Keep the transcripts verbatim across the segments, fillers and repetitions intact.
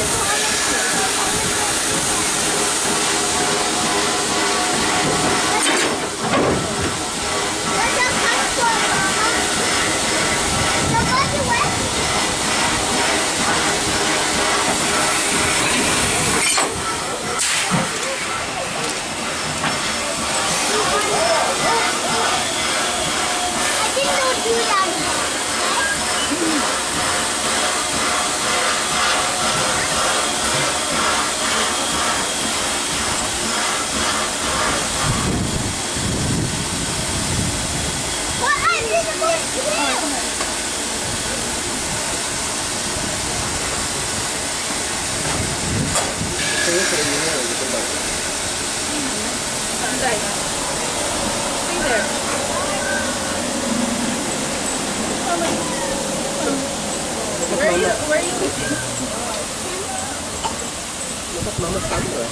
Where are you, where are you cooking? Mama tắm rồi.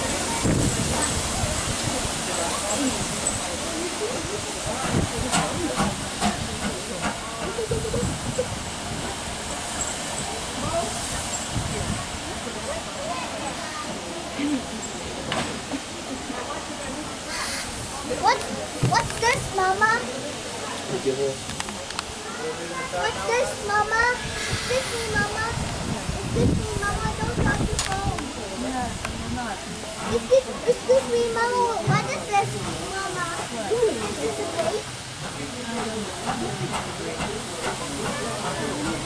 What? What's this, Mama? What's this, Mama? Is this me, Mama? Is this me, Mama? Don't drop your phone. Yeah, I'm not. Is this, is this me, Mama? What is this, Mama? Is this a grape?